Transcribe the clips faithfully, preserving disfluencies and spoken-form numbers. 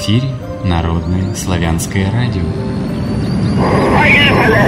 эфире Народное славянское радио. Поехали!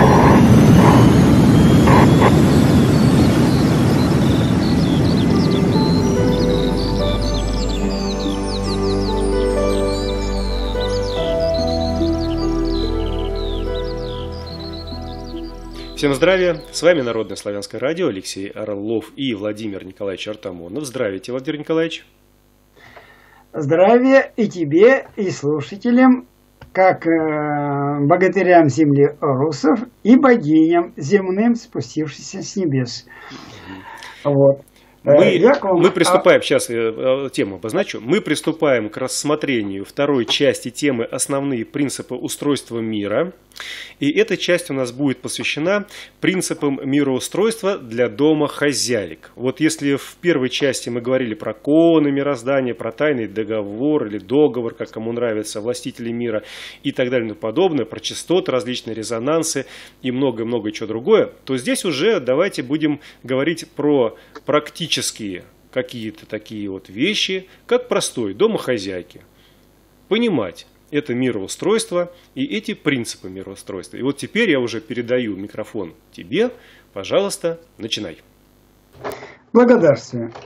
Всем здравия! С вами Народное славянское радио, Алексей Орлов и Владимир Николаевич Артамонов. Здравствуйте, Владимир Николаевич! Здравия и тебе, и слушателям, как э, богатырям земли русов и богиням земным, спустившимся с небес. Вот. Мы, вам... мы приступаем, сейчас я тему обозначу, мы приступаем к рассмотрению второй части темы «Основные принципы устройства мира». И эта часть у нас будет посвящена принципам мироустройства для домохозяек. Вот если в первой части мы говорили про коны мироздания, про тайный договор или договор, как кому нравится, властители мира и так далее и тому подобное, про частоты, различные резонансы и много-много чего другое, то здесь уже давайте будем говорить про практические какие-то такие вот вещи, как простой домохозяйки. Понимать это мироустройство и эти принципы мироустройства. И вот теперь я уже передаю микрофон тебе. Пожалуйста, начинай. Благодарствую.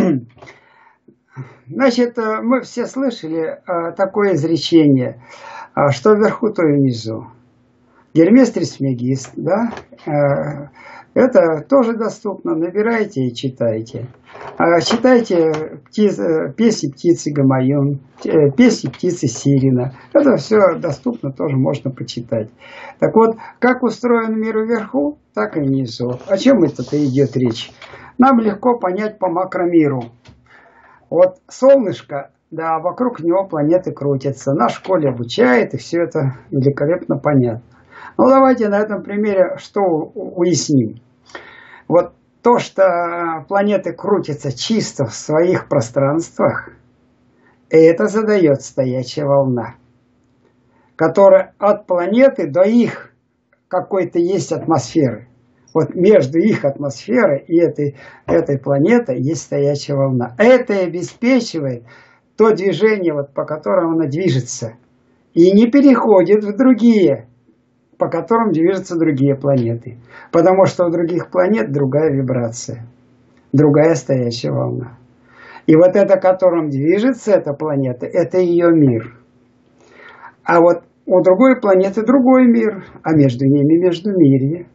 Значит, мы все слышали такое изречение, что вверху, то и внизу. Гермес Трисмегист, да? Это тоже доступно. Набирайте и читайте. Читайте птиц, песни птицы Гамаюн, песни птицы Сирина. Это все доступно, тоже можно почитать. Так вот, как устроен мир вверху, так и внизу. О чем это-то идет речь? Нам легко понять по макромиру. Вот солнышко, да, вокруг него планеты крутятся. На школе обучает, и все это великолепно понятно. Ну, давайте на этом примере что уясним. Вот то, что планеты крутятся чисто в своих пространствах, это задает стоячая волна, которая от планеты до их какой-то есть атмосферы. Вот между их атмосферой и этой, этой планетой есть стоячая волна. Это обеспечивает то движение, вот, по которому она движется, и не переходит в другие, по которым движутся другие планеты. Потому что у других планет другая вибрация, другая стоящая волна. И вот это, которым движется эта планета, это ее мир. А вот у другой планеты другой мир, а между ними междумирье.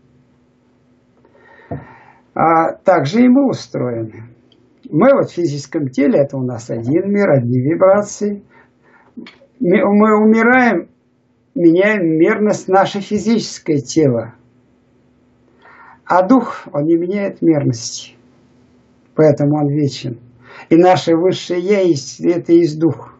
А также и мы устроены. Мы вот в физическом теле, это у нас один мир, одни вибрации. Мы умираем, меняем мерность наше физическое тело. А дух, он не меняет мерности. Поэтому он вечен. И наше высшее Я есть, это есть дух.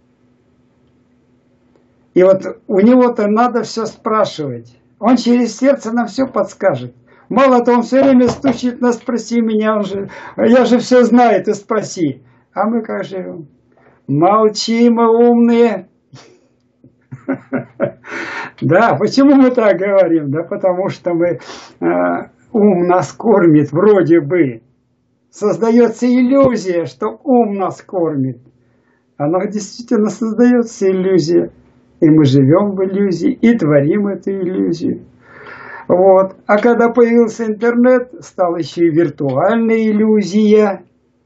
И вот у него-то надо все спрашивать. Он через сердце нам все подскажет. Мало того, он все время стучит на «спроси меня», он же, я же все знаю, ты спроси. А мы как живем? Молчим, мы умные. Да, почему мы так говорим? Да потому что мы, э, ум нас кормит, вроде бы. Создается иллюзия, что ум нас кормит. Она действительно создается иллюзия. И мы живем в иллюзии, и творим эту иллюзию. Вот. А когда появился интернет, стала еще и виртуальная иллюзия.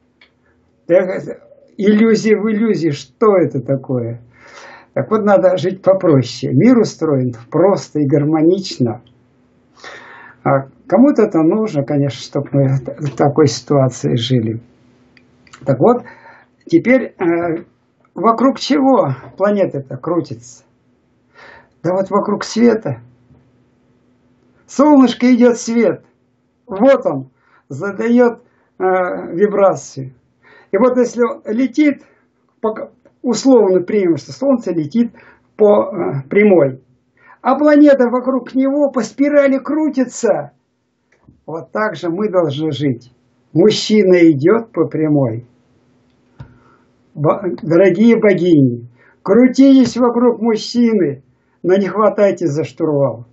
Иллюзия в иллюзии, что это такое? Так вот, надо жить попроще. Мир устроен просто и гармонично. А кому-то это нужно, конечно, чтобы мы в такой ситуации жили. Так вот, теперь э, вокруг чего планета-то крутится? Да вот вокруг света. Солнышко идет свет. Вот он, задает э, вибрацию. И вот если он летит, пока условно примем, что Солнце летит по э, прямой, а планета вокруг него по спирали крутится. Вот так же мы должны жить. Мужчина идет по прямой. Дорогие богини, крутитесь вокруг мужчины, но не хватайте за штурвал.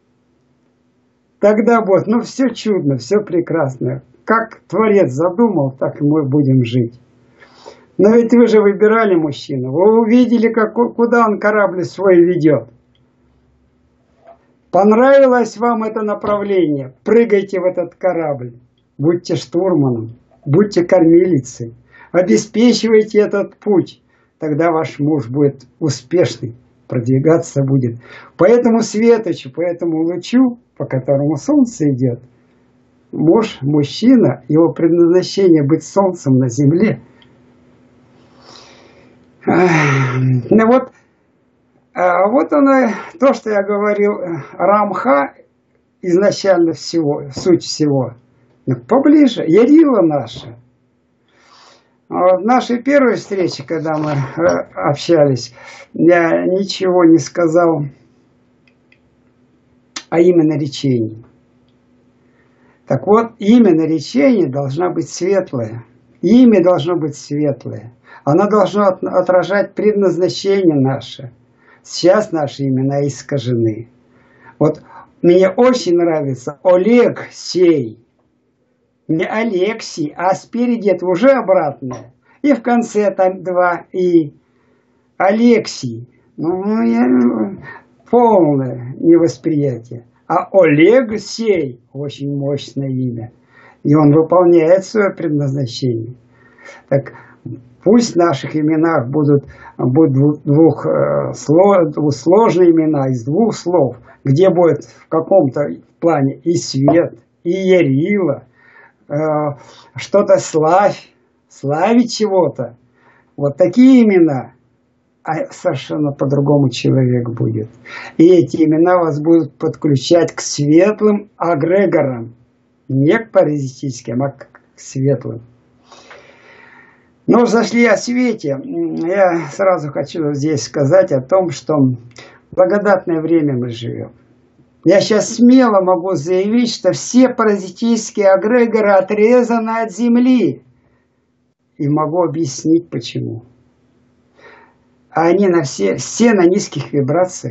Тогда будет, ну все чудно, все прекрасно. Как Творец задумал, так и мы будем жить. Но ведь вы же выбирали мужчину. Вы увидели, как, куда он корабль свой ведет. Понравилось вам это направление? Прыгайте в этот корабль. Будьте штурманом, будьте кормилицей. Обеспечивайте этот путь. Тогда ваш муж будет успешный, продвигаться будет. По этому светочу, по этому лучу, по которому солнце идет, муж, мужчина, его предназначение быть солнцем на земле. Ну вот, вот оно, то, что я говорил, Рамха изначально всего, суть всего. Поближе, Ярила наша. В нашей первой встрече, когда мы общались, я ничего не сказал о именно речении. Так вот, имя наречения должна быть светлое. Имя должно быть светлое. Оно должно отражать предназначение наше. Сейчас наши имена искажены. Вот мне очень нравится Олег сей. Не Алексий, а спереди это уже обратное. И в конце там два и. Алексий. Ну, я, полное невосприятие. А Олег сей очень мощное имя. И он выполняет свое предназначение. Так пусть в наших именах будут, будут двух, э, слов, сложные имена из двух слов, где будет в каком-то плане и свет, и ярила, э, что-то славь, славить чего-то. Вот такие имена. А совершенно по-другому человек будет. И эти имена вас будут подключать к светлым эгрегорам. Не к паразитическим, а к светлым. Но зашли о свете. Я сразу хочу здесь сказать о том, что в благодатное время мы живем. Я сейчас смело могу заявить, что все паразитические эгрегоры отрезаны от Земли. И могу объяснить, почему. А они на все, все на низких вибрациях.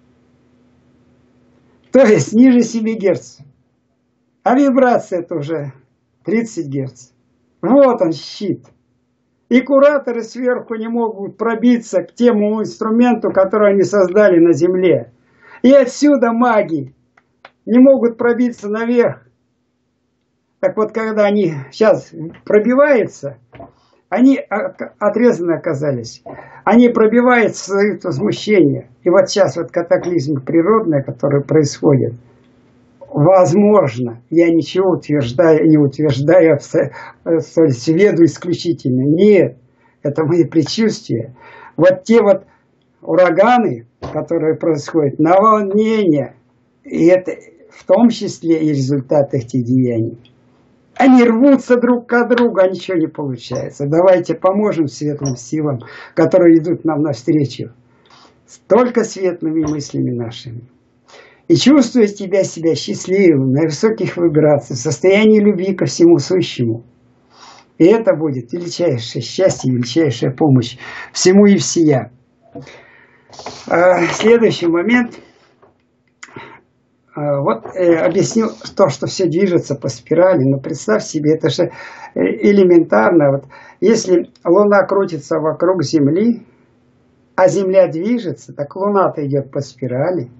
То есть ниже семи герц. А вибрация это уже тридцать герц. Вот он щит. И кураторы сверху не могут пробиться к тему инструменту, который они создали на Земле. И отсюда маги не могут пробиться наверх. Так вот, когда они сейчас пробиваются, они отрезаны оказались. Они пробиваются, создают возмущение. И вот сейчас вот катаклизмы природные, которые происходят, возможно, я ничего утверждаю, не утверждаю столь сведу исключительно. Нет, это мои предчувствия. Вот те вот ураганы, которые происходят, наводнения, и это в том числе и результат этих деяний. Они рвутся друг к другу, а ничего не получается. Давайте поможем светлым силам, которые идут нам навстречу. Только светлыми мыслями нашими. И чувствуя тебя, себя счастливым, на высоких вибрациях, в состоянии любви ко всему сущему. И это будет величайшее счастье, величайшая помощь всему и всея. А, следующий момент. А, вот э, объяснил то, что все движется по спирали. Но представь себе, это же элементарно. Вот, если Луна крутится вокруг Земли, а Земля движется, так Луна-то идет по спирали.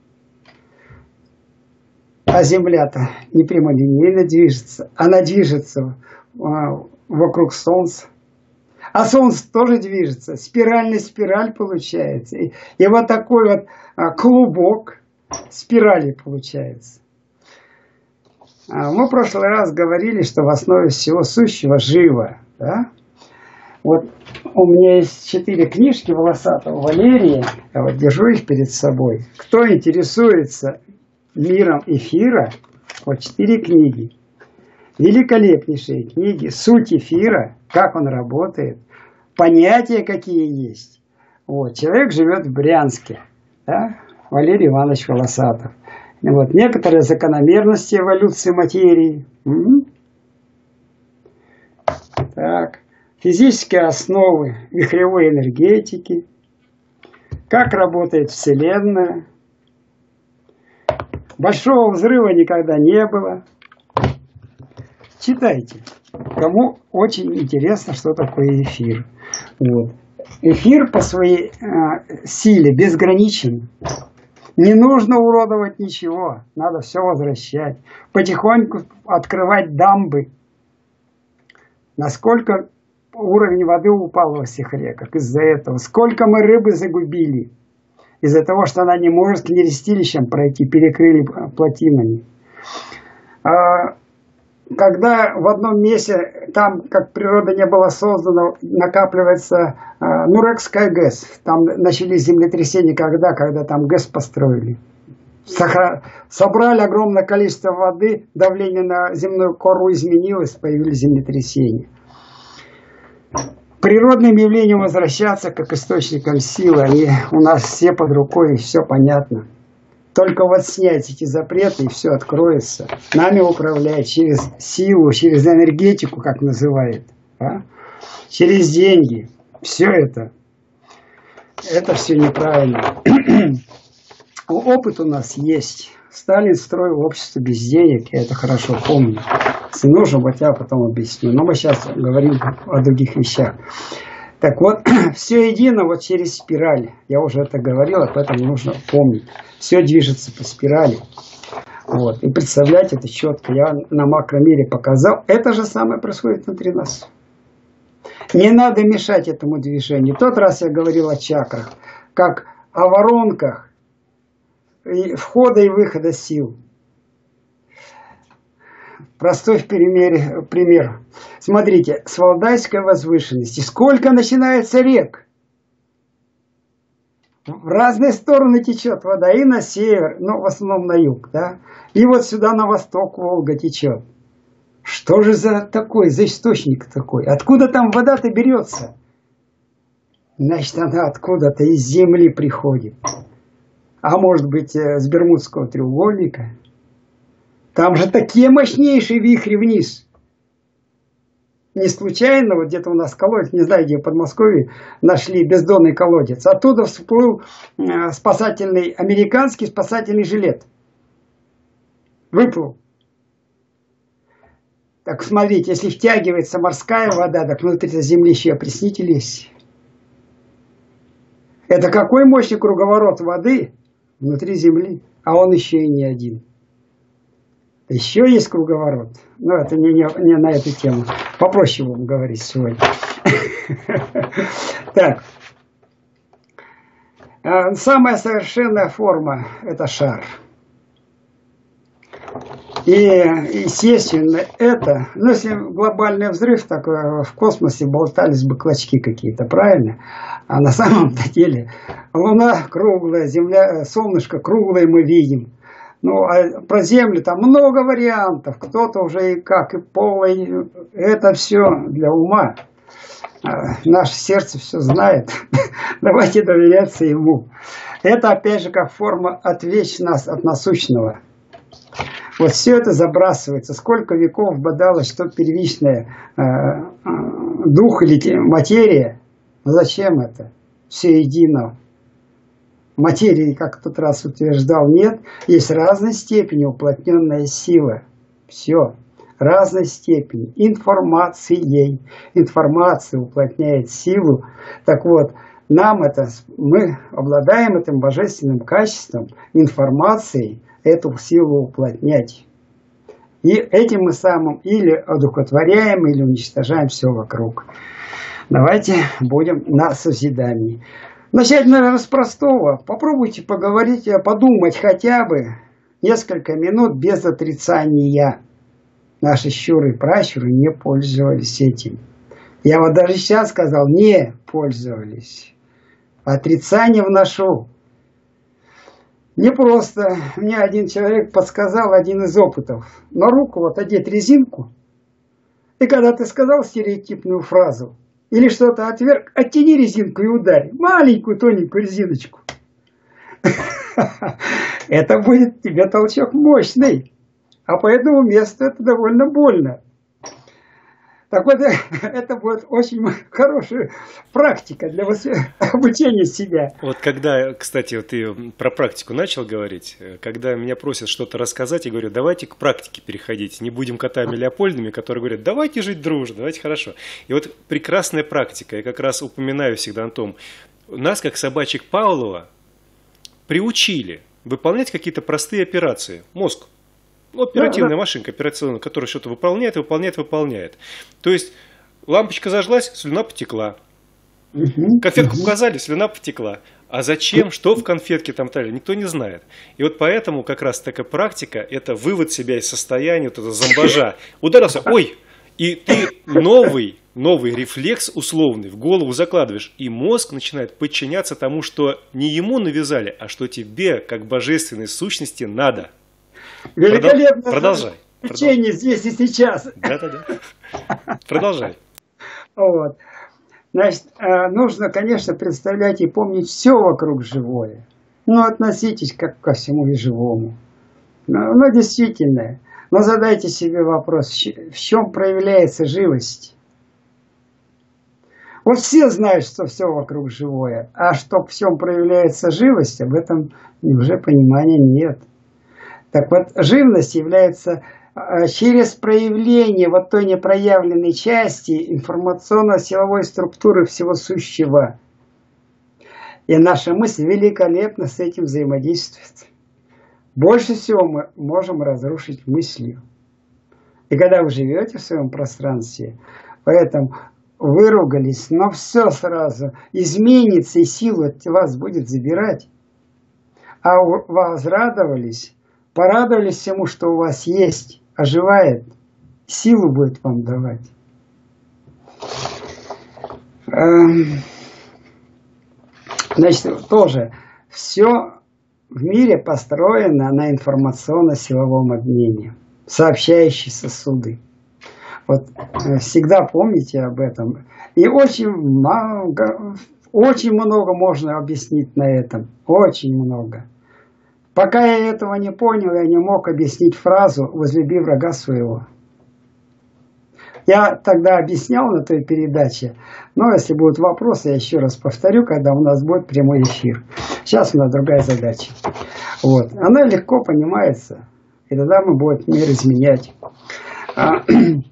А Земля-то не прямолинейно движется. Она движется а, вокруг Солнца. А Солнце тоже движется. Спиральная спираль получается. И, и вот такой вот а, клубок спирали получается. А, мы в прошлый раз говорили, что в основе всего сущего живо. Да? Вот у меня есть четыре книжки волосатого Валерия. Я вот держу их перед собой. Кто интересуется миром эфира, вот четыре книги. Великолепнейшие книги. Суть эфира, как он работает, понятия какие есть. Вот. Человек живет в Брянске. Да? Валерий Иванович Волосатов. Вот. Некоторые закономерности эволюции материи. Угу. Так. Физические основы вихревой энергетики. Как работает Вселенная. Большого взрыва никогда не было. Читайте. кому очень интересно, что такое эфир. Вот. Эфир по своей э, силе безграничен. Не нужно уродовать ничего, надо все возвращать. Потихоньку открывать дамбы. Насколько уровень воды упал во всех реках из-за этого. Сколько мы рыбы загубили. Из-за того, что она не может к нерестилищам пройти, перекрыли плотинами. А, когда в одном месте, там, как природа не была создана, накапливается а, Нурекская ГЭС. Там начались землетрясения, когда, когда там ГЭС построили. Сохра... Собрали огромное количество воды, давление на земную кору изменилось, появились землетрясения. Природным явлениям возвращаться как источникам силы, они у нас все под рукой, и все понятно. Только вот снять эти запреты, и все откроется. Нами управляет через силу, через энергетику, как называют, а? Через деньги. Все это. Это все неправильно. Опыт у нас есть. Сталин строил общество без денег, я это хорошо помню. Если нужно, вот я потом объясню. Но мы сейчас говорим о других вещах. Так вот, все едино вот через спираль. Я уже это говорил, поэтому нужно помнить. Все движется по спирали. Вот. И представлять это четко. Я на макромире показал. Это же самое происходит внутри нас. Не надо мешать этому движению. В тот раз я говорил о чакрах, как о воронках входа и выхода сил. Простой в примере, пример. Смотрите, с Валдайской возвышенности сколько начинается рек? В разные стороны течет вода. И на север, но в основном на юг. Да? И вот сюда на восток Волга течет. Что же за такой, за источник такой? Откуда там вода-то берется? Значит, она откуда-то из земли приходит. А может быть, с Бермудского треугольника? Там же такие мощнейшие вихри вниз. Не случайно, вот где-то у нас колодец, не знаю, где в Подмосковье, нашли бездонный колодец. Оттуда всплыл спасательный, американский спасательный жилет. Выплыл. Так смотрите, если втягивается морская вода, так внутри земли еще опреснитель есть. Это какой мощный круговорот воды внутри земли, а он еще и не один. Еще есть круговорот, но это не, не, не на эту тему. Попроще будем говорить сегодня. Так. Самая совершенная форма – это шар. И, естественно, это, ну, если глобальный взрыв, так в космосе болтались бы клочки какие-то, правильно? А на самом-то деле Луна круглая, Земля, солнышко круглое мы видим. Ну, а про Землю там много вариантов. Кто-то уже и как, и полый. Это все для ума. Наше сердце все знает. Давайте доверяться ему. Это, опять же, как форма «отвлечь нас от насущного». Вот все это забрасывается. Сколько веков бодалось, что первичное э, дух или материя. Зачем это? Все едино. Материи, как в тот раз утверждал, нет. Есть разной степени уплотненная сила. Все. Разной степени. Информацией. Информация уплотняет силу. Так вот, нам это, мы обладаем этим божественным качеством, информацией, эту силу уплотнять. И этим мы самым или одухотворяем, или уничтожаем все вокруг. Давайте будем на созидании. Начать, наверное, с простого. Попробуйте поговорить, подумать хотя бы несколько минут без отрицания. Наши щуры и пращуры не пользовались этим. Я вот даже сейчас сказал, не пользовались. Отрицание вношу. Не просто. Мне один человек подсказал один из опытов. На руку вот одеть резинку. И когда ты сказал стереотипную фразу, или что-то отверг, оттяни резинку и ударь. Маленькую тоненькую резиночку. Это будет тебе толчок мощный. А по этому месту это довольно больно. Так вот, это будет очень хорошая практика для обучения себя. Вот когда, кстати, вот ты про практику начал говорить, когда меня просят что-то рассказать, я говорю, давайте к практике переходить, не будем котами Леопольдами, которые говорят, давайте жить дружно, давайте хорошо. И вот прекрасная практика, я как раз упоминаю всегда о том, нас, как собачек Павлова, приучили выполнять какие-то простые операции. Мозг. Ну, оперативная да, да. машинка операционная, которая что-то выполняет, выполняет, выполняет. То есть лампочка зажглась, слюна потекла. Угу, конфетку угу. показали, слюна потекла. А зачем, что в конфетке там далее, никто не знает. И вот поэтому как раз такая практика, это вывод себя из состояния, вот этого зомбажа. Ударился, ой, и ты новый, новый рефлекс условный в голову закладываешь. И мозг начинает подчиняться тому, что не ему навязали, а что тебе, как божественной сущности, надо. Великолепно. Продолжай. Течение здесь и сейчас. Да-да-да. Продолжай. Вот. Значит, нужно, конечно, представлять и помнить все вокруг живое. Но относитесь как ко всему и живому. Но, но действительно. Но задайте себе вопрос, в чем проявляется живость? Вот все знают, что все вокруг живое. А что в чем проявляется живость, об этом уже понимания нет. Так вот, живность является через проявление вот той непроявленной части информационно-силовой структуры всего сущего. И наша мысль великолепно с этим взаимодействует. Больше всего мы можем разрушить мыслью. И когда вы живете в своем пространстве, поэтому выругались, но все сразу изменится и силу от вас будет забирать. А возрадовались, порадовались всему, что у вас есть, оживает, силу будет вам давать. Значит, тоже все в мире построено на информационно-силовом обмене, сообщающие сосуды. Вот всегда помните об этом. И очень много, очень много можно объяснить на этом, очень много. Пока я этого не понял, я не мог объяснить фразу «возлюби врага своего». Я тогда объяснял на той передаче, но если будут вопросы, я еще раз повторю, когда у нас будет прямой эфир. Сейчас у нас другая задача. Вот. Она легко понимается, и тогда мы будем мир изменять. А,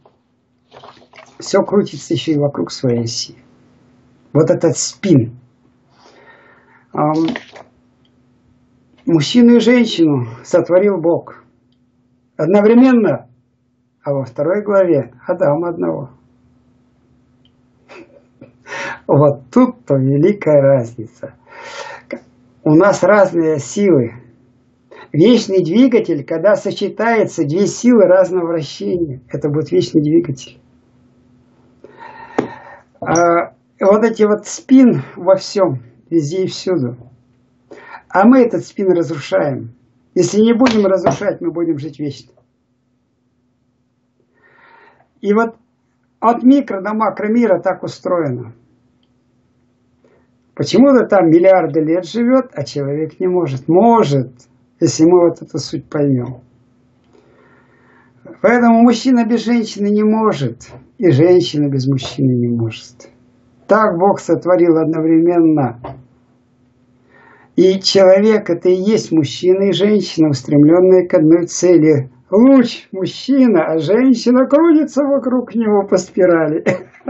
все крутится еще и вокруг своей оси. Вот этот спин. А, мужчину и женщину сотворил Бог. Одновременно. А во второй главе Адама одного. Вот тут-то великая разница. У нас разные силы. Вечный двигатель, когда сочетается две силы разного вращения, это будет вечный двигатель. А вот эти вот спин во всем, везде и всюду. А мы этот спин разрушаем. Если не будем разрушать, мы будем жить вечно. И вот от микро до макромира так устроено. Почему-то там миллиарды лет живет, а человек не может. Может, если мы вот эту суть поймем. Поэтому мужчина без женщины не может, и женщина без мужчины не может. Так Бог сотворил одновременно. И человек — это и есть мужчина и женщина, устремленные к одной цели. Луч мужчина, а женщина крутится вокруг него по спирали.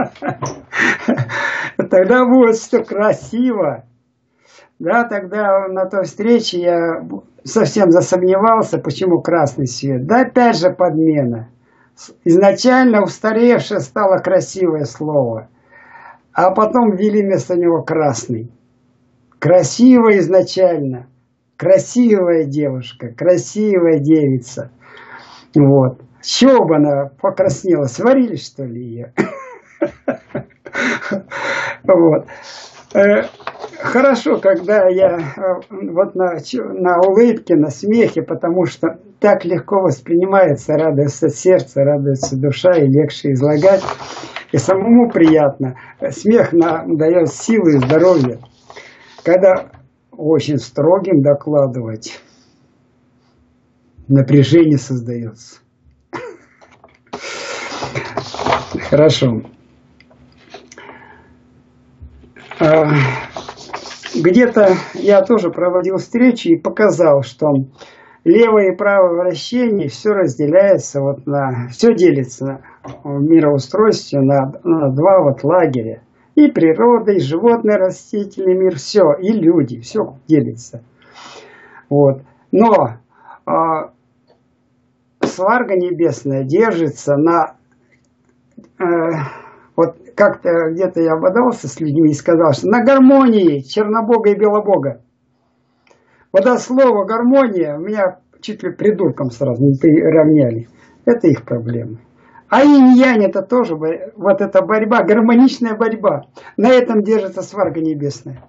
Тогда будет все красиво. Да, тогда на той встрече я совсем засомневался, почему красный свет. Да опять же подмена. Изначально устаревшее стало красивое слово, а потом ввели вместо него красный. Красивая изначально, красивая девушка, красивая девица. Вот. С чего бы она покраснела? Сварили, что ли, ее? Вот. Хорошо, когда я вот на, на улыбке, на смехе, потому что так легко воспринимается, радуется сердце, радуется душа, и легче излагать. И самому приятно. Смех нам дает силы и здоровье. Когда очень строгим докладывать, напряжение создается. Хорошо. Где-то я тоже проводил встречи и показал, что левое и правое вращение все разделяется, вот на, все делится в мироустройстве на, на два вот лагеря. И природа, и животный, растительный мир, все, и люди, все делится. Вот. Но э, сварга небесная держится на... Э, вот как-то где-то я ободался с людьми и сказал, что на гармонии Чернобога и Белобога. Вот это слово гармония меня чуть ли придурком сразу не приравняли. Это их проблемы. А инь-янь это тоже вот эта борьба, гармоничная борьба. На этом держится сварга небесная.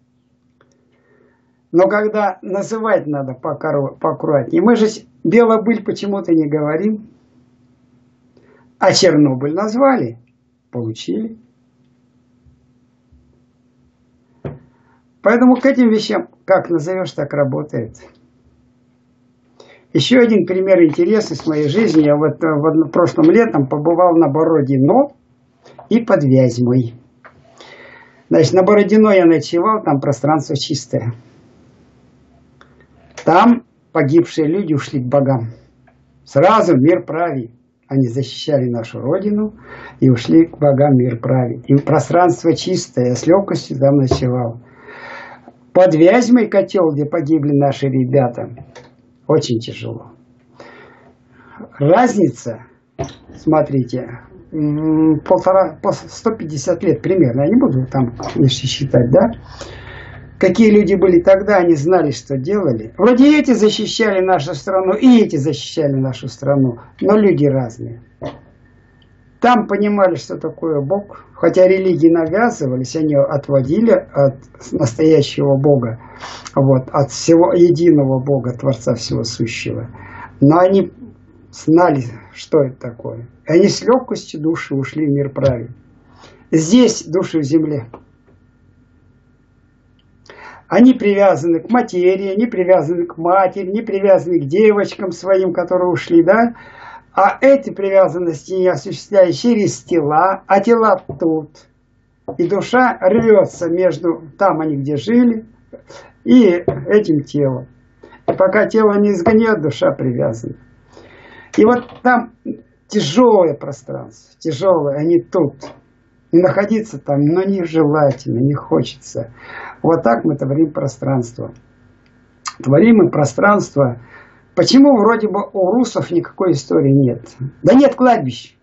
Но когда называть надо поаккуратнее. Мы же Белобыль почему-то не говорим. А Чернобыль назвали. Получили. Поэтому к этим вещам, как назовешь, так работает. Еще один пример интереса с моей жизни. Я вот в прошлом летом побывал на Бородино и под Вязьмой. Значит, на Бородино я ночевал, там пространство чистое. Там погибшие люди ушли к богам. Сразу мир правит. Они защищали нашу родину и ушли к богам, мир правит. И пространство чистое, я с легкостью там ночевал. Под Вязьмой котел, где погибли наши ребята, очень тяжело. Разница, смотрите, полтора, сто пятьдесят лет примерно, я не буду там считать, да? Какие люди были тогда, они знали, что делали. Вроде эти защищали нашу страну, и эти защищали нашу страну, но люди разные. Там понимали, что такое Бог, хотя религии навязывались, они отводили от настоящего Бога, вот, от всего единого Бога, Творца всего сущего. Но они знали, что это такое. И они с легкостью души ушли в мир правит. Здесь души в земле. Они привязаны к материи, не привязаны к матери, не привязаны к девочкам своим, которые ушли, да? А эти привязанности не осуществляют через тела, а тела тут. И душа рвется между там они где жили и этим телом. И пока тело не изгонет, душа привязана. И вот там тяжелое пространство, тяжелое, они тут. И находиться там, но нежелательно, не хочется. Вот так мы творим пространство. Творим мы пространство. Почему вроде бы у русов никакой истории нет? Да нет кладбищ.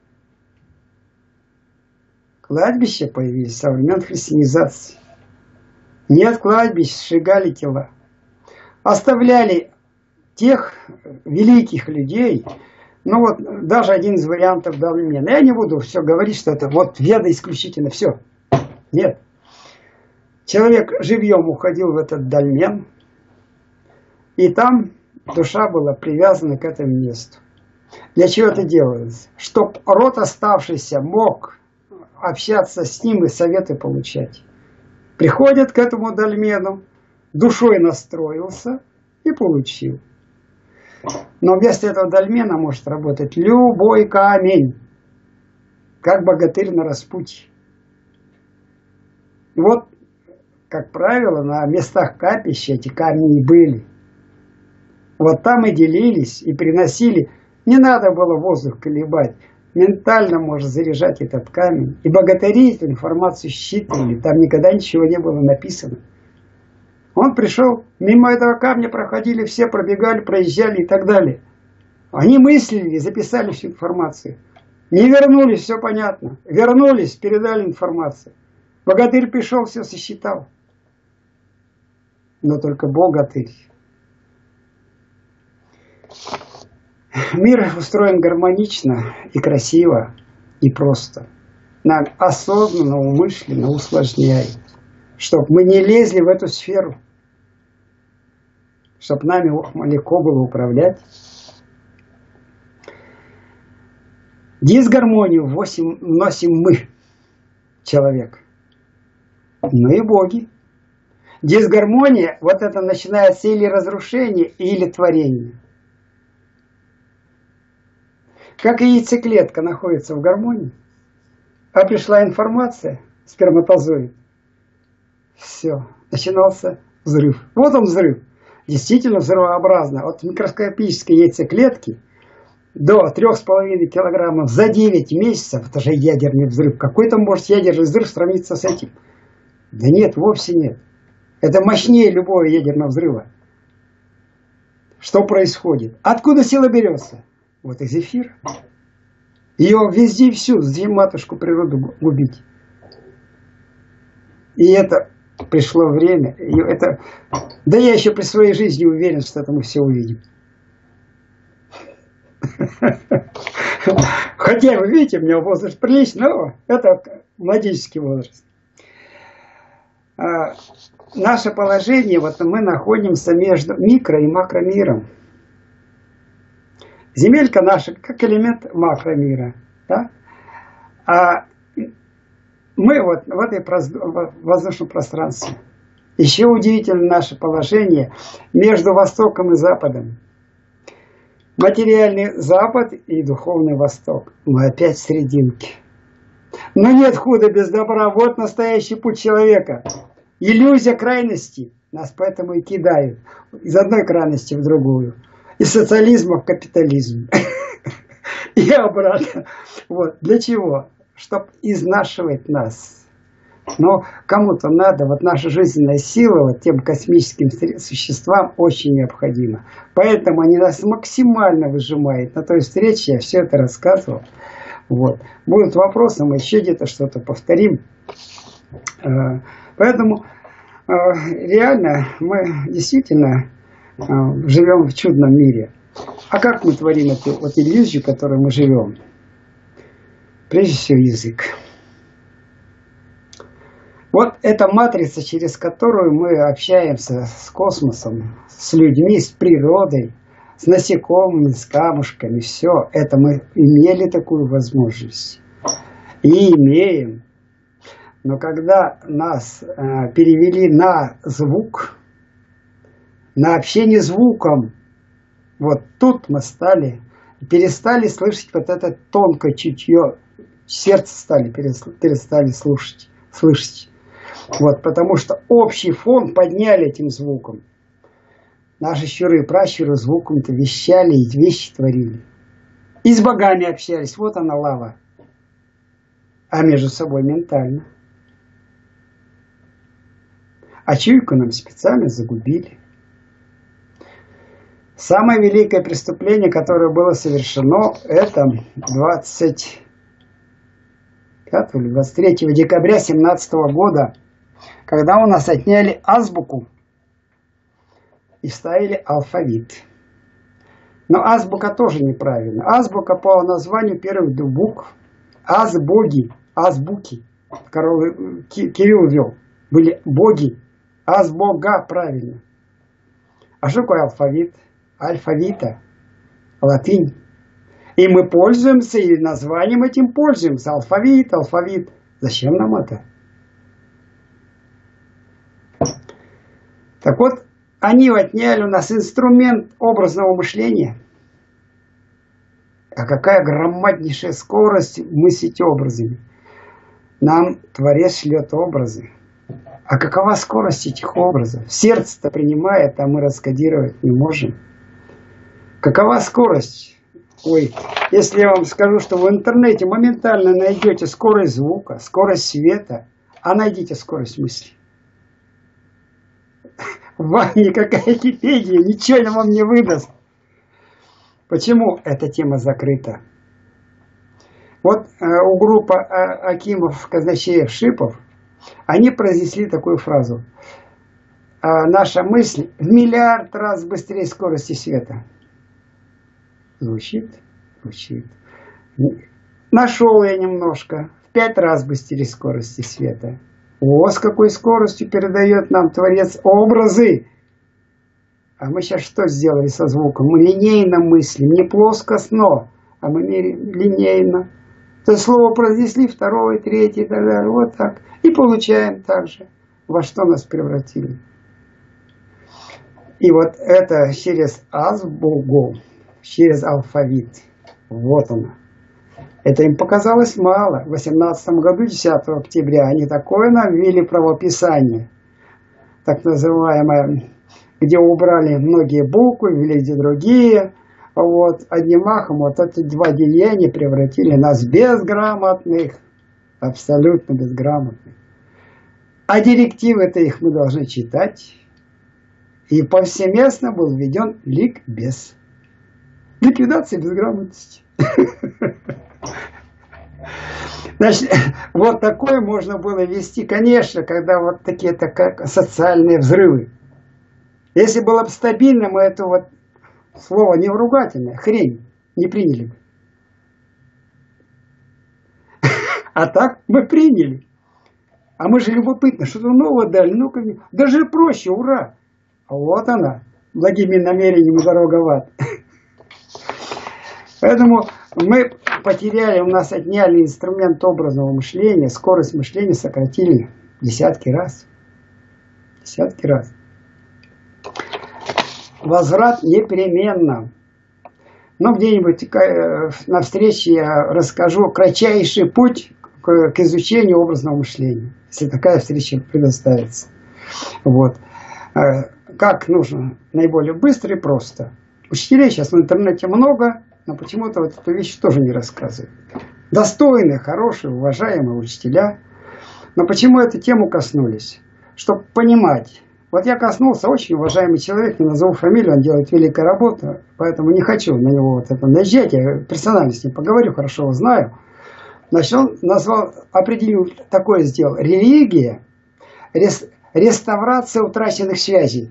Кладбища появились со времен христианизации. Нет кладбищ, сжигали тела. Оставляли тех великих людей. Ну вот даже один из вариантов дал мне. Но я не буду все говорить, что это вот веда исключительно все. Нет. Человек живьем уходил в этот дольмен. И там душа была привязана к этому месту. Для чего это делается? Чтоб род оставшийся мог общаться с ним и советы получать. Приходят к этому дольмену, душой настроился и получил. Но вместо этого дольмена может работать любой камень, как богатырь на распутье. Вот, как правило, на местах капища эти камни и были. Вот там и делились, и приносили. Не надо было воздух колебать. Ментально можно заряжать этот камень. И богатыри эту информацию считывали. Там никогда ничего не было написано. Он пришел, мимо этого камня проходили, все пробегали, проезжали и так далее. Они мыслили, записали всю информацию. Не вернулись, все понятно. Вернулись, передали информацию. Богатырь пришел, все сосчитал. Но только богатырь. Мир устроен гармонично и красиво, и просто. Нам осознанно, умышленно усложняет, чтобы мы не лезли в эту сферу, чтобы нами легко было управлять. Дисгармонию вносим мы, человек, но и боги. Дисгармония, вот это начинается или разрушение, или творение. Как и яйцеклетка находится в гармонии, А пришла информация, сперматозоид. Все, начинался взрыв. Вот он взрыв. Действительно взрывообразно. От микроскопической яйцеклетки до трёх с половиной килограммов за девять месяцев. Это же ядерный взрыв. Какой там может ядерный взрыв сравниться с этим? Да нет, вовсе нет. Это мощнее любого ядерного взрыва. Что происходит? Откуда сила берется? Вот из эфира. Ее везде и всю, зачем матушку природу губить? И это пришло время. И это... Да я еще при своей жизни уверен, что это мы все увидим. Хотя, вы видите, у меня возраст приличный, но это младенческий возраст. А, наше положение, вот мы находимся между микро и макромиром. Земелька наша как элемент макромира, да? А мы вот в этой воздушном пространстве. Еще удивительно наше положение между Востоком и Западом. Материальный Запад и духовный Восток. Мы опять в серединке. Но нет худа без добра. Вот настоящий путь человека. Иллюзия крайности. Нас поэтому и кидают. Из одной крайности в другую. Из социализма в капитализм. И обратно. Вот. Для чего? Чтобы изнашивать нас. Но кому-то надо, вот наша жизненная сила вот тем космическим существам очень необходима. Поэтому они нас максимально выжимают. На той встрече я все это рассказывал. Вот. Будут вопросы, мы еще где-то что-то повторим. Поэтому реально мы действительно живем в чудном мире. А как мы творим эту вот иллюзию, в которой мы живем? Прежде всего язык. Вот эта матрица, через которую мы общаемся с космосом, с людьми, с природой, с насекомыми, с камушками, все это мы имели такую возможность. И имеем. Но когда нас э, перевели на звук, на общение звуком, вот тут мы стали, перестали слышать вот это тонкое чутье, сердце стали, перестали слушать, слышать. Вот, потому что общий фон подняли этим звуком. Наши щуры и пращуры звуком-то вещали и вещи творили. И с богами общались. Вот она лава. А между собой ментально. А чуйку нам специально загубили. Самое великое преступление, которое было совершено, это двадцать пятого или двадцать третьего декабря две тысячи семнадцатого года, когда у нас отняли азбуку и вставили алфавит. Но азбука тоже неправильно. Азбука по названию первых двух букв. Азбоги, азбуки. Кирилл ввел. Были боги. Азбога правильно. А что такое алфавит? Альфавита. Латынь. И мы пользуемся, и названием этим пользуемся. Алфавит, алфавит. Зачем нам это? Так вот, они отняли у нас инструмент образного мышления. А какая громаднейшая скорость мыслить образами. Нам Творец шлет образы. А какова скорость этих образов? Сердце-то принимает, а мы раскодировать не можем. Какова скорость? Ой, если я вам скажу, что в интернете моментально найдете скорость звука, скорость света, а найдите скорость мысли. Вам никакая Википедия ничего вам не выдаст. Почему эта тема закрыта? Вот э, у группы а, Акимов, Казначеев, Шипов, они произнесли такую фразу. А наша мысль в миллиард раз быстрее скорости света. Звучит? Звучит. Нашел я немножко. В пять раз быстрее скорости света. О, с какой скоростью передает нам Творец образы. А мы сейчас что сделали со звуком? Мы линейно мыслим, не плоскостно, а мы меряем линейно. То слово произнесли, второе, третье и так далее. Вот так. И получаем так же, во что нас превратили. И вот это через азбуку, через алфавит. Вот оно. Это им показалось мало. В восемнадцатом году, десятого октября, они такое нам ввели правописание, так называемое, где убрали многие буквы, ввели где другие. Вот, одним махом вот эти два деяния превратили нас в безграмотных, абсолютно безграмотных. А директивы-то их мы должны читать. И повсеместно был введен ликбез. Ликвидация безграмотности. Значит, вот такое можно было вести, конечно, когда вот такие-то как социальные взрывы. Если было бы стабильно, мы это вот слово неругательное, хрень, не приняли бы. А так мы приняли. А мы же любопытно, что-то новое дали. Ну-ка, даже проще, ура! Вот она, благими намерениями дорога в ад. Поэтому мы потеряли, у нас отняли инструмент образного мышления, скорость мышления сократили десятки раз. Десятки раз. Возврат непременно. Но где-нибудь на встрече я расскажу кратчайший путь к, к изучению образного мышления, если такая встреча предоставится. Вот. Как нужно наиболее быстро и просто. Учителей сейчас в интернете много, но почему-то вот эту вещь тоже не рассказывают. Достойные, хорошие, уважаемые учителя. Но почему эту тему коснулись? Чтобы понимать. Вот я коснулся, очень уважаемый человек, не назову фамилию, он делает великую работу, поэтому не хочу на него вот это наезжать, я персонально с ним поговорю, хорошо его знаю. Значит, он назвал, определил, такое сделал: религия, рес, реставрация утраченных связей.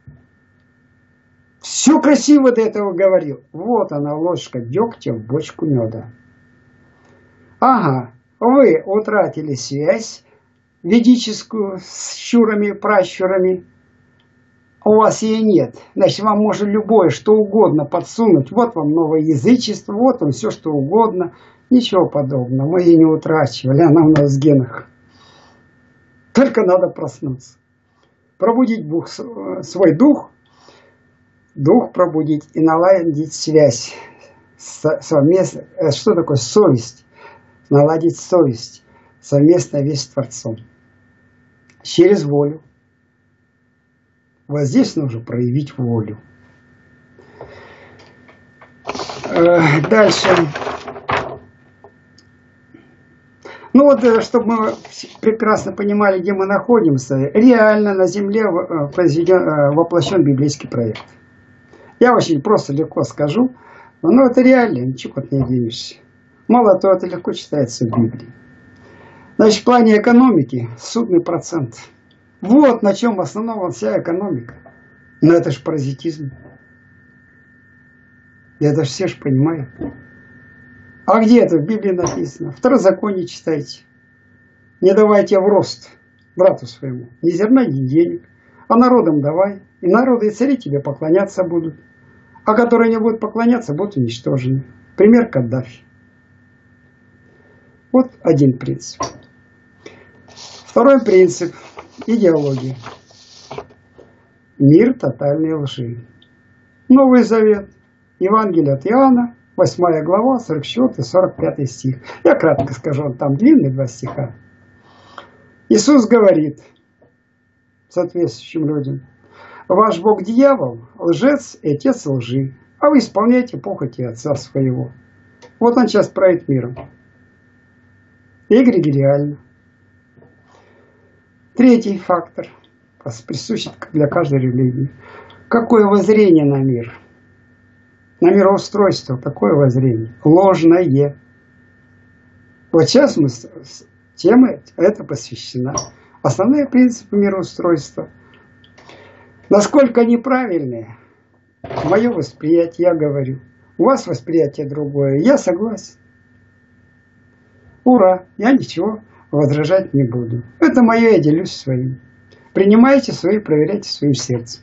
Все красиво до этого говорил. Вот она, ложка дегтя в бочку меда. Ага, вы утратили связь ведическую с щурами, пращурами. У вас ее нет. Значит, вам можно любое, что угодно подсунуть. Вот вам новое язычество, вот вам все, что угодно. Ничего подобного. Мы ее не утрачивали, она у нас в генах. Только надо проснуться. Пробудить дух, свой дух, дух пробудить и наладить связь. Совместно. Что такое совесть? Наладить совесть. Совместная весть с Творцом. Через волю. Вот здесь нужно проявить волю. Дальше. Ну вот, чтобы мы прекрасно понимали, где мы находимся, реально на земле произведен, воплощен библейский проект. Я очень просто, легко скажу, но это реально, ничего не денешься. Мало того, это легко читается в Библии. Значит, в плане экономики судный процент. Вот на чем основана вся экономика. Но это же паразитизм. Это же все же понимают. А где это в Библии написано? Второзаконие читайте. Не давайте в рост брату своему ни зерна, ни денег. А народам давай. И народы и цари тебе поклоняться будут. А которые не будут поклоняться, будут уничтожены. Пример Каддафи. Вот один принцип. Второй принцип – идеология. Мир тотальной лжи. Новый Завет. Евангелие от Иоанна, восьмая глава, сорок четвёртый сорок пятый стих. Я кратко скажу, он там длинный, два стиха. Иисус говорит соответствующим людям: ваш Бог дьявол, лжец и отец лжи, а вы исполняете похоти отца своего. Вот он сейчас правит миром. Эгрегориально. Третий фактор, присущий для каждой религии. Какое воззрение на мир? На мироустройство. Какое воззрение? Ложное. Вот сейчас мы тема эта посвящена. Основные принципы мироустройства. Насколько они правильные? Мое восприятие, я говорю. У вас восприятие другое. Я согласен. Ура! Я ничего возражать не буду. Это мое, я делюсь своим. Принимайте свои, проверяйте своим сердцем.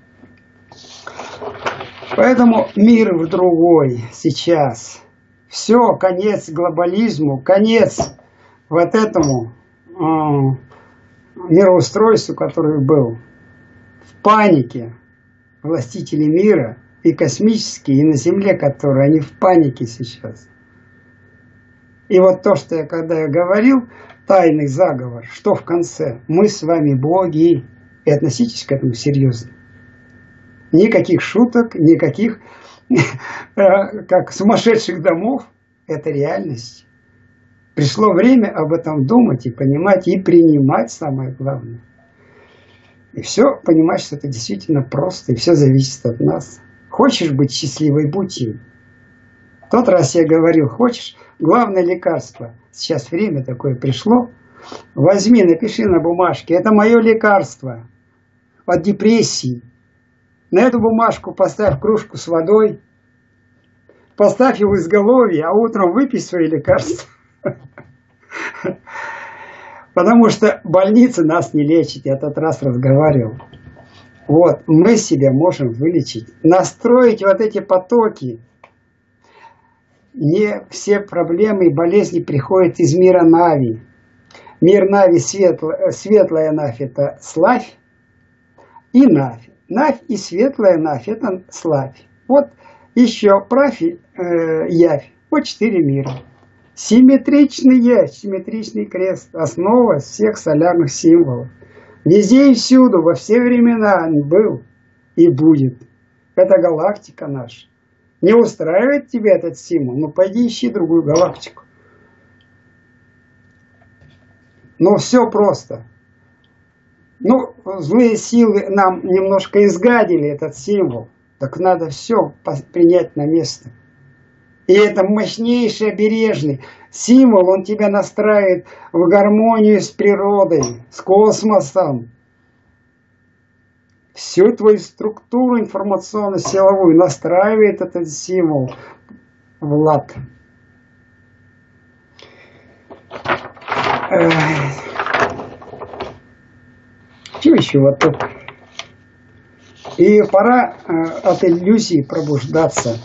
Поэтому мир в другой сейчас. Все, конец глобализму, конец вот этому э, мироустройству, который был. В панике властители мира и космические, и на Земле, которые, они в панике сейчас. И вот то, что я когда я говорил, тайный заговор, что в конце? Мы с вами боги. И относитесь к этому серьезно. Никаких шуток, никаких как сумасшедших домов. Это реальность. Пришло время об этом думать и понимать, и принимать самое главное. И все понимать, что это действительно просто, и все зависит от нас. Хочешь быть счастливой, будь им. В тот раз я говорил, хочешь, главное лекарство. Сейчас время такое пришло. Возьми, напиши на бумажке, это мое лекарство от депрессии. На эту бумажку поставь кружку с водой, поставь его в изголовье, а утром выпей свои лекарства. Потому что больница нас не лечит, я тот раз разговаривал. Вот, мы себя можем вылечить, настроить вот эти потоки. Не все проблемы и болезни приходят из мира Нави. Мир Нави, светлая, светлая Навь – это славь и Навь. Навь и светлая Навь – это славь. Вот еще правь и э, явь. Вот четыре мира. Симметричный явь, симметричный крест – основа всех солярных символов. Везде и всюду, во все времена он был и будет. Это галактика наша. Не устраивает тебя этот символ? Ну, пойди ищи другую галактику. Но все просто. Ну, злые силы нам немножко изгадили этот символ. Так надо все принять на место. И это мощнейший обережный символ, он тебя настраивает в гармонию с природой, с космосом. Всю твою структуру информационно-силовую настраивает этот символ в лад. Что еще вот тут? И пора от иллюзий пробуждаться.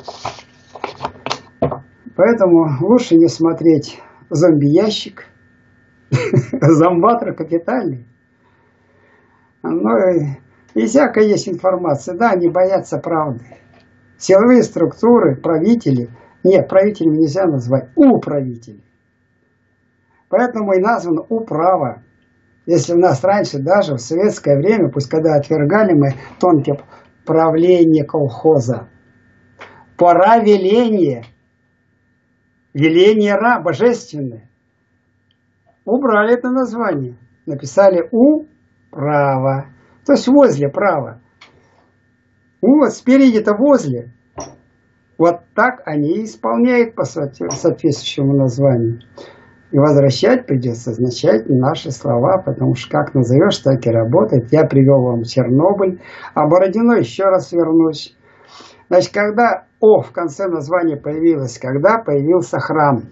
Поэтому лучше не смотреть зомби-ящик, зомбатор капитальный. Но и, и всякая есть информация. Да, они боятся правды. Силовые структуры, правители. Нет, правителями нельзя назвать. Управители. Поэтому и названо управа. Если у нас раньше, даже в советское время, пусть когда отвергали мы тонкие правления колхоза, пора веления. Веление Ра, божественное. Убрали это название. Написали управа. То есть возле права. Вот спереди-то возле. Вот так они и исполняют по соответствующему названию. И возвращать придется означать наши слова, потому что как назовешь, так и работает. Я привел вам Чернобыль, а Бородино еще раз вернусь. Значит, когда О в конце названия появилось, когда появился храм,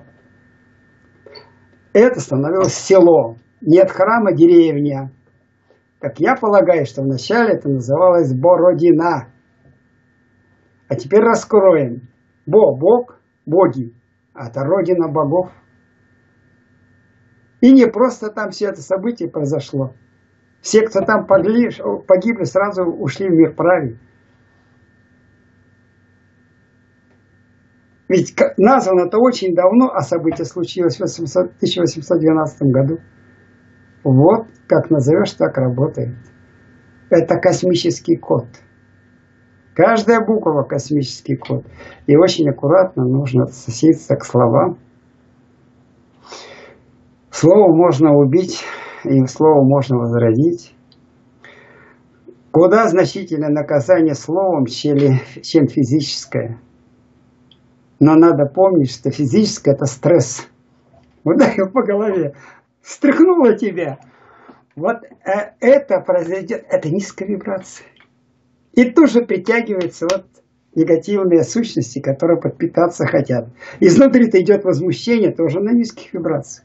это становилось село. Нет храма, деревня. Как я полагаю, что вначале это называлось Бородина. А теперь раскроем. Бо, Бог, боги. А это родина богов. И не просто там все это событие произошло. Все, кто там погибли, погибли, сразу ушли в мир править. Ведь названо это очень давно, а событие случилось в тысяча восемьсот двенадцатом году. Вот как назовешь, так работает. Это космический код. Каждая буква космический код. И очень аккуратно нужно относиться к словам. Слово можно убить, и слово можно возродить. Куда значительное наказание словом, чем физическое. Но надо помнить, что физическое – это стресс. Ударил по голове, стряхнуло тебя. Вот это произойдет, это низкая вибрация. И тут же притягиваются вот негативные сущности, которые подпитаться хотят. Изнутри-то идет возмущение тоже на низких вибрациях.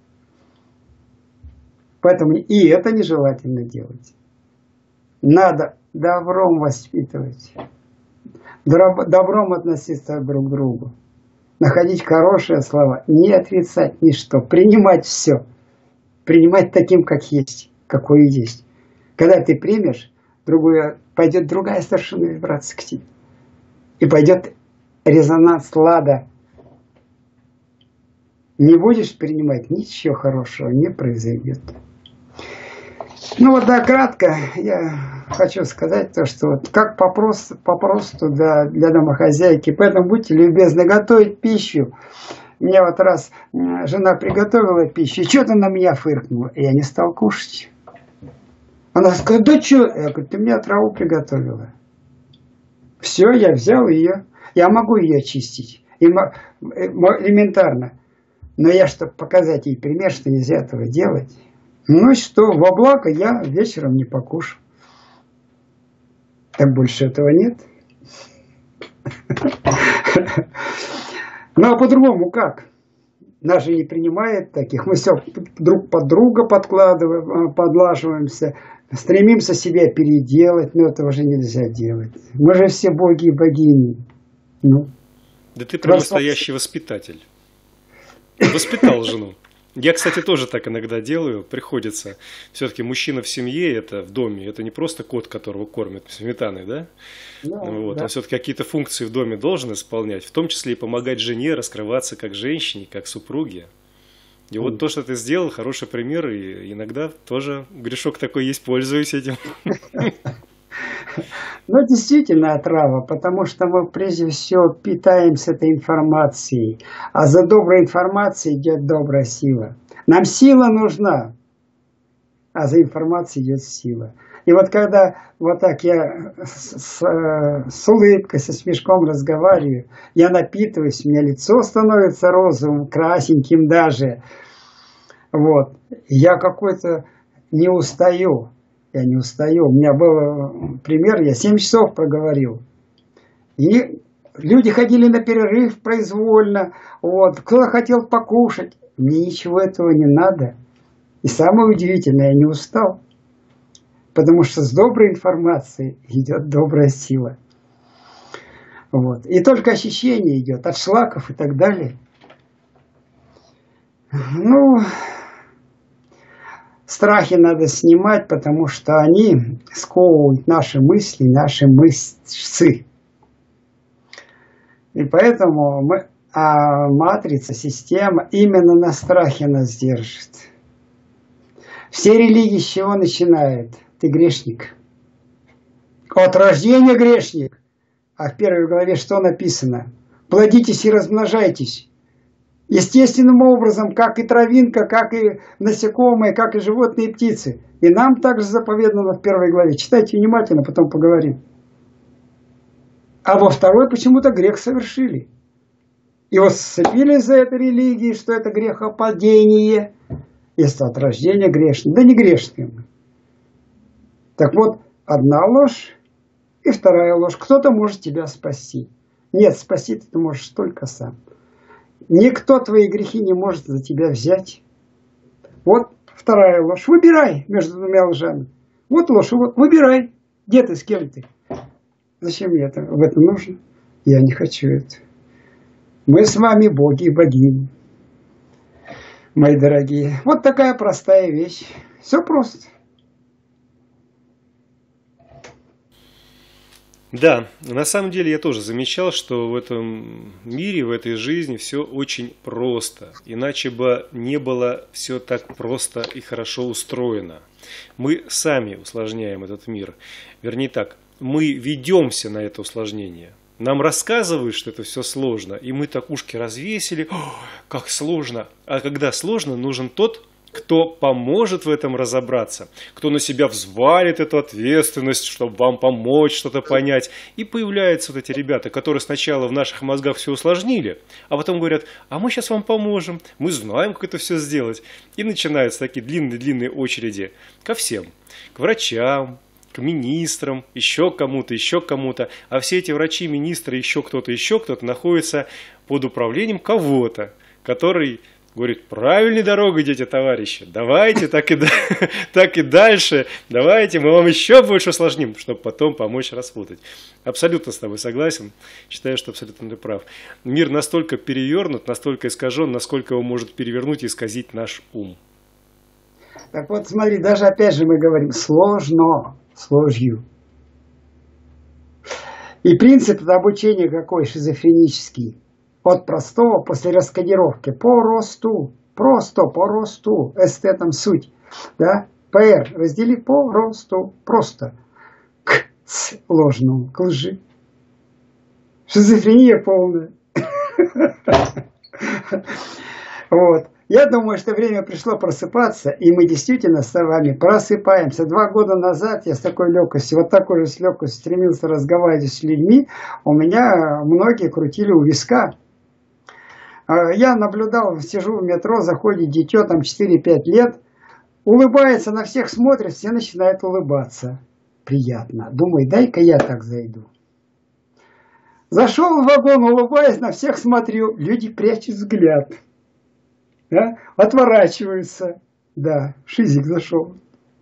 Поэтому и это нежелательно делать. Надо добром воспитывать. Добром относиться друг к другу. Находить хорошие слова. Не отрицать ничто. Принимать все. Принимать таким, как есть. Какой есть. Когда ты примешь, другую, пойдет другая совершенно вибрация к тебе. И пойдет резонанс лада. не будешь принимать, ничего хорошего не произойдет. Ну вот, да, кратко я хочу сказать то, что вот как попросту, попросту для, для домохозяйки. Поэтому будьте любезны готовить пищу. Мне вот раз жена приготовила пищу, и что-то на меня фыркнула, и я не стал кушать. Она сказала, да что? Я говорю, ты мне траву приготовила. Все, я взял ее. Я могу ее очистить. Элементарно. Но я, чтобы показать ей пример, что нельзя этого делать. Ну и что, во благо я вечером не покушал. Так больше этого нет. Ну а по-другому как? Нас же не принимает таких. Мы все друг под друга подкладываем, подлаживаемся, стремимся себя переделать, но этого же нельзя делать. Мы же все боги и богини. Ну, да ты прям настоящий воспитатель. Воспитал жену. Я, кстати, тоже так иногда делаю, приходится. Все-таки мужчина в семье, это в доме, это не просто кот, которого кормят сметаной, да? Да, вот. Да. Он все-таки какие-то функции в доме должен исполнять, в том числе и помогать жене раскрываться как женщине, как супруге. И mm. вот то, что ты сделал, хороший пример, и иногда тоже грешок такой есть, пользуюсь этим. Ну, действительно отрава, потому что мы прежде всего питаемся этой информацией, а за доброй информацией идет добрая сила. Нам сила нужна, а за информацией идет сила. И вот когда вот так я с, с, с улыбкой, со смешком разговариваю, я напитываюсь, у меня лицо становится розовым, красеньким даже. Вот. Я какой-то не устаю. Я не устаю. У меня был пример, я семь часов проговорил. И люди ходили на перерыв произвольно. Вот. Кто хотел покушать. Мне ничего этого не надо. И самое удивительное, я не устал. Потому что с доброй информацией идет добрая сила. Вот. И только ощущение идет от шлаков и так далее. Ну... Страхи надо снимать, потому что они сковывают наши мысли, наши мышцы. И поэтому мы, а матрица, система именно на страхе нас держит. Все религии с чего начинают? Ты грешник. От рождения грешник. А в первой главе что написано? Плодитесь и размножайтесь. Естественным образом, как и травинка, как и насекомые, как и животные и птицы. И нам также заповедано в первой главе. Читайте внимательно, потом поговорим. А во второй почему-то грех совершили. И вот сцепились за это религии, что это грехопадение. Если от рождения грешный. Да не грешный мы. Так вот, одна ложь и вторая ложь. Кто-то может тебя спасти. Нет, спасти ты можешь только сам. Никто твои грехи не может за тебя взять. Вот вторая ложь. Выбирай между двумя лжами. Вот ложь, вот выбирай. Где ты, с кем ты? Зачем мне это? В это нужно? Я не хочу это. Мы с вами боги и богини. Мои дорогие. Вот такая простая вещь. Все просто. Да, на самом деле я тоже замечал, что в этом мире, в этой жизни все очень просто. Иначе бы не было все так просто и хорошо устроено. Мы сами усложняем этот мир. Вернее так, мы ведемся на это усложнение. Нам рассказывают, что это все сложно, и мы так ушки развесили. О, как сложно! А когда сложно, нужен тот, кто поможет в этом разобраться, кто на себя взвалит эту ответственность, чтобы вам помочь что-то понять. И появляются вот эти ребята, которые сначала в наших мозгах все усложнили, а потом говорят, а мы сейчас вам поможем, мы знаем, как это все сделать. И начинаются такие длинные-длинные очереди ко всем, к врачам, к министрам, еще кому-то, еще кому-то. А все эти врачи, министры, еще кто-то, еще кто-то находятся под управлением кого-то, который... Говорит, правильной дорогой идете, товарищи, давайте так и, так и дальше, давайте мы вам еще больше усложним, чтобы потом помочь распутать. Абсолютно с тобой согласен, считаю, что абсолютно ты прав. Мир настолько перевернут, настолько искажен, насколько его может перевернуть и исказить наш ум. Так вот, смотри, даже опять же мы говорим, сложно, с ложью. И принцип обучения какой? Шизофренический. от простого после раскодировки по росту. Просто по росту. СТ там суть. Да? ПР раздели по росту. Просто. К с ложному. К лжи. Шизофрения полная. Вот. Я думаю, что время пришло просыпаться, и мы действительно с вами просыпаемся. Два года назад я с такой легкостью, вот такой же с легкостью стремился разговаривать с людьми. У меня многие крутили у виска. Я наблюдал, сижу в метро, заходит дитё, там четыре-пять лет, улыбается, на всех смотрит, все начинают улыбаться. Приятно. Думаю, дай-ка я так зайду. Зашел в вагон, улыбаясь, на всех смотрю, люди прячут взгляд. Да? Отворачиваются. Да, шизик зашел.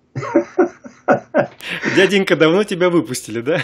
Дяденька, давно тебя выпустили, да?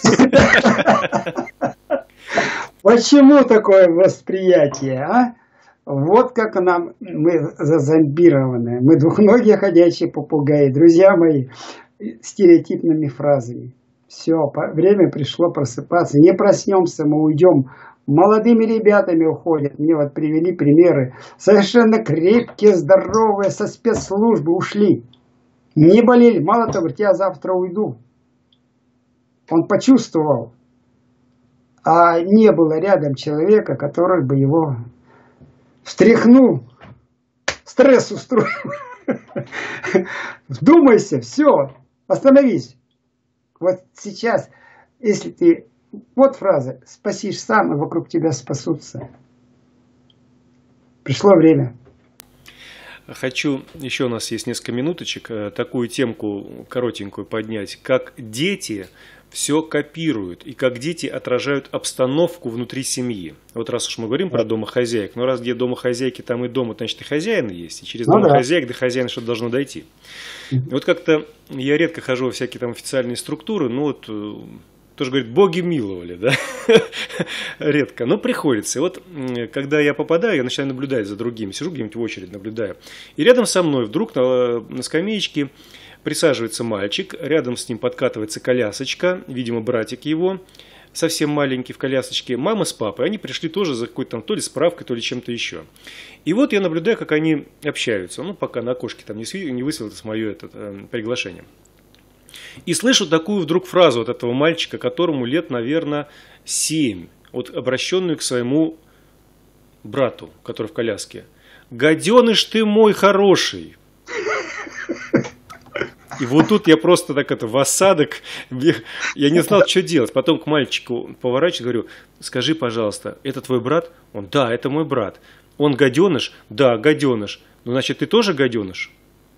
Почему такое восприятие, а? Вот как нам, мы зазомбированы. Мы двухногие ходячие попугаи. Друзья мои, стереотипными фразами. Все, время пришло просыпаться. Не проснемся, мы уйдем. Молодыми ребятами уходят. Мне вот привели примеры. Совершенно крепкие, здоровые, со спецслужбы ушли. Не болели. Мало того, говорит, я завтра уйду. Он почувствовал. А не было рядом человека, который бы его встряхнул, стресс устроил. Вдумайся, все, остановись. Вот сейчас, если ты... Вот фраза. Спасишь сам, и вокруг тебя спасутся. Пришло время. Хочу, еще у нас есть несколько минуточек, такую темку коротенькую поднять, как дети все копируют, и как дети отражают обстановку внутри семьи. Вот раз уж мы говорим про домохозяек, но раз где домохозяйки, там и дома, значит, и хозяин есть, и через ну, домохозяек да. до хозяина что-то должно дойти. И вот как-то я редко хожу во всякие там официальные структуры, ну вот... Тоже говорит, боги миловали, да? Редко, но приходится. И вот, когда я попадаю, я начинаю наблюдать за другими. Сижу где-нибудь в очередь, наблюдаю. И рядом со мной вдруг на, на скамеечке присаживается мальчик, рядом с ним подкатывается колясочка, видимо, братик его, совсем маленький в колясочке, мама с папой. Они пришли тоже за какой-то там то ли справкой, то ли чем-то еще. И вот я наблюдаю, как они общаются. Ну, пока на окошке там не высветилось мое это, приглашение. И слышу такую вдруг фразу от этого мальчика, которому лет, наверное, семь, вот обращенную к своему брату, который в коляске. «Гаденыш ты мой хороший!» И вот тут я просто так это в осадок, я не знал, что делать. Потом к мальчику поворачиваю, говорю, скажи, пожалуйста, это твой брат? Он, да, это мой брат. Он гаденыш? Да, гаденыш. Ну, значит, ты тоже гаденыш?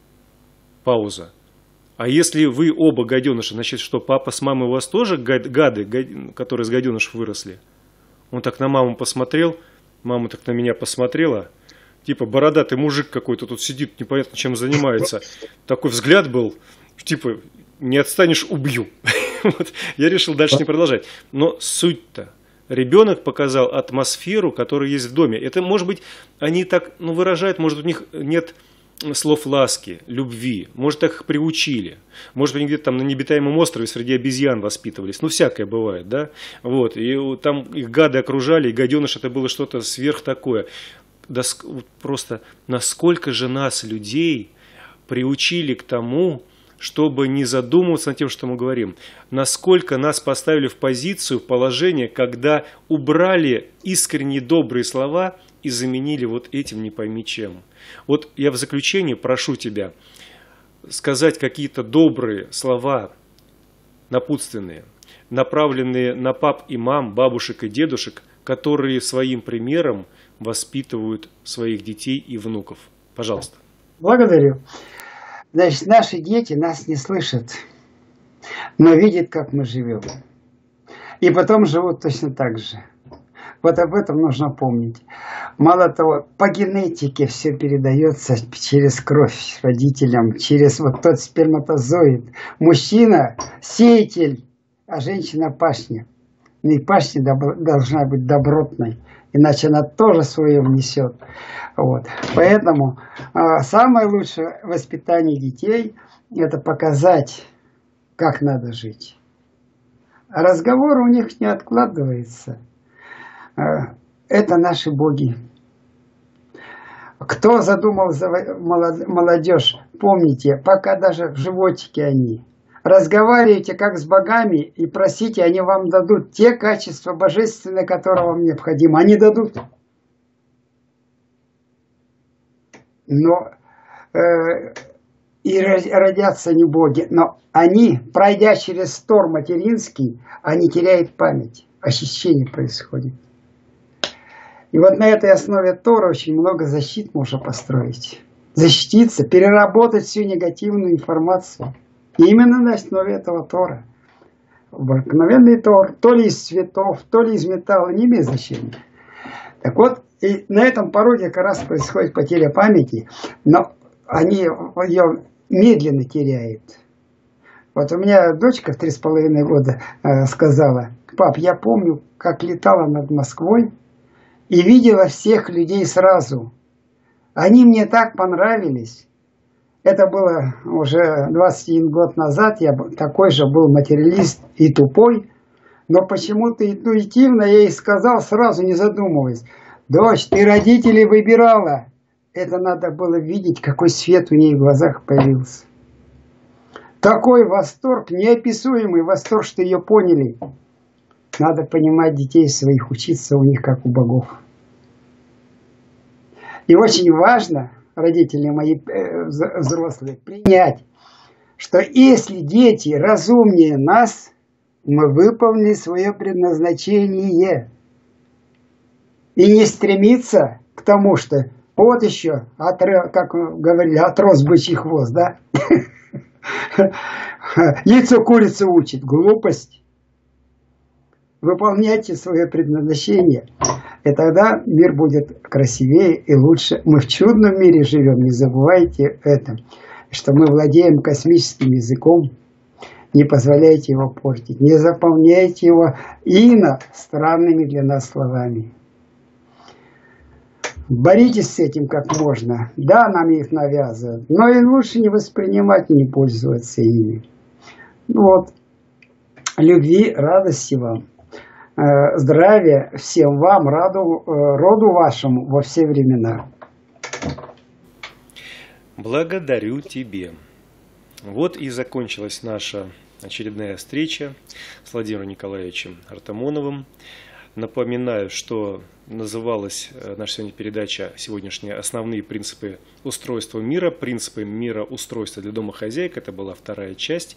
Пауза. А если вы оба гаденыша, значит, что папа с мамой у вас тоже гады, гады, которые с гаденышев выросли? Он так на маму посмотрел, мама так на меня посмотрела, типа бородатый мужик какой-то тут сидит, непонятно чем занимается. Такой взгляд был, типа, не отстанешь, убью. Вот. Я решил дальше не продолжать. Но суть-то, ребенок показал атмосферу, которая есть в доме. Это, может быть, они так ну, выражают, может, у них нет... слов ласки, любви. Может, так их приучили. Может, они где-то там на необитаемом острове среди обезьян воспитывались. Ну, всякое бывает, да? Вот. И там их гады окружали, и гаденыш это было что-то сверх такое. Да, просто насколько же нас, людей, приучили к тому, чтобы не задумываться над тем, что мы говорим. Насколько нас поставили в позицию, в положение, когда убрали искренние добрые слова и заменили вот этим не пойми чем. Вот я в заключение прошу тебя сказать какие-то добрые слова, напутственные, направленные на пап и мам, бабушек и дедушек, которые своим примером воспитывают своих детей и внуков. Пожалуйста. Благодарю. Значит, наши дети нас не слышат, но видят, как мы живем. И потом живут точно так же. Вот об этом нужно помнить. Мало того, по генетике все передается через кровь родителям, через вот тот сперматозоид. Мужчина – сеятель, а женщина – пашня. И пашня должна быть добротной, иначе она тоже свое внесет. Вот. Поэтому э, самое лучшее воспитание детей – это показать, как надо жить. А разговор у них не откладывается. это наши боги. Кто задумал молодежь, помните, пока даже в животике они. Разговаривайте как с богами и просите, они вам дадут те качества божественные, которые вам необходимы. Они дадут. Но э, и родятся не боги, но они, пройдя через стор материнский, они теряют память. Очищение происходит. И вот на этой основе Тора очень много защит можно построить. Защититься, переработать всю негативную информацию. И именно на основе этого Тора. Обыкновенный Тор, то ли из цветов, то ли из металла, не имеет значения. Так вот, и на этом пороге как раз происходит потеря памяти, но они ее медленно теряют. Вот у меня дочка в три с половиной года э, сказала: пап, я помню, как летала над Москвой и видела всех людей сразу. Они мне так понравились. Это было уже двадцать один год назад, я такой же был материалист и тупой, но почему-то интуитивно я ей сказал, сразу не задумываясь: дочь, ты родителей выбирала. Это надо было видеть, какой свет у нее в глазах появился. Такой восторг, неописуемый восторг, что ее поняли. Надо понимать детей своих, учиться у них, как у богов. И очень важно, родители мои э, взрослые, принять, что если дети разумнее нас, мы выполнили свое предназначение. И не стремиться к тому, что вот еще, отр... как говорили, отрос бычий хвост, да? Яйцо курицу учит. Глупость. Выполняйте свое предназначение, и тогда мир будет красивее и лучше. Мы в чудном мире живем, не забывайте это, что мы владеем космическим языком. Не позволяйте его портить, не заполняйте его ино странными для нас словами. Боритесь с этим как можно. Да, нам их навязывают, но и лучше не воспринимать и не пользоваться ими. Ну вот, любви, радости вам. Здравия всем вам, раду, роду вашему во все времена. Благодарю тебе. Вот и закончилась наша очередная встреча с Владимиром Николаевичем Артамоновым. Напоминаю, что называлась наша сегодня передача сегодняшняя «Основные принципы устройства мира», принципы мироустройства для домохозяек. Это была вторая часть.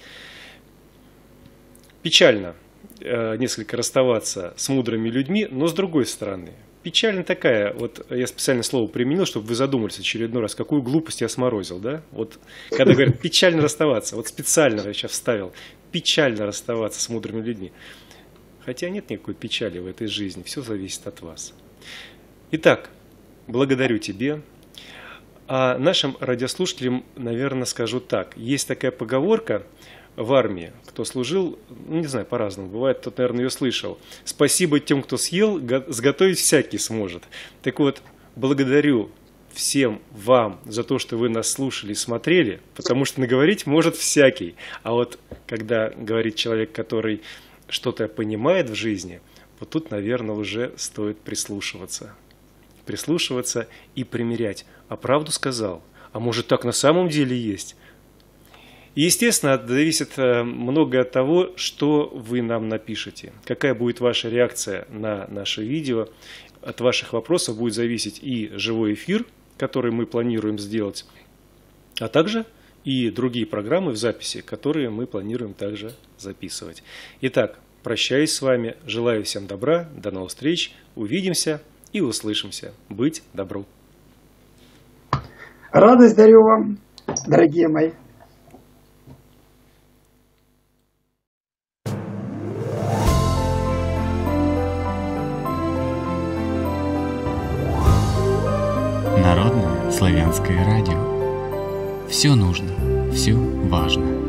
Печально несколько расставаться с мудрыми людьми, но с другой стороны, печально такая, вот я специально слово применил, чтобы вы задумались очередной раз, какую глупость я сморозил, да? Вот когда говорят печально расставаться, вот специально я сейчас вставил, печально расставаться с мудрыми людьми. Хотя нет никакой печали в этой жизни, все зависит от вас. Итак, благодарю тебе. А нашим радиослушателям, наверное, скажу так. Есть такая поговорка в армии, кто служил, ну, не знаю, по-разному бывает, тот, наверное, ее слышал. Спасибо тем, кто съел, сготовить всякий сможет. Так вот, благодарю всем вам за то, что вы нас слушали и смотрели, потому что наговорить может всякий. А вот когда говорит человек, который что-то понимает в жизни, вот тут, наверное, уже стоит прислушиваться. Прислушиваться и примерять. А правду сказал? А может, так на самом деле есть? И, естественно, зависит многое от того, что вы нам напишете. Какая будет ваша реакция на наше видео. От ваших вопросов будет зависеть и живой эфир, который мы планируем сделать, а также и другие программы в записи, которые мы планируем также записывать. Итак, прощаюсь с вами, желаю всем добра, до новых встреч, увидимся и услышимся. Быть добру. Радость дарю вам, дорогие мои. Народное славянское радио. Все нужно, все важно.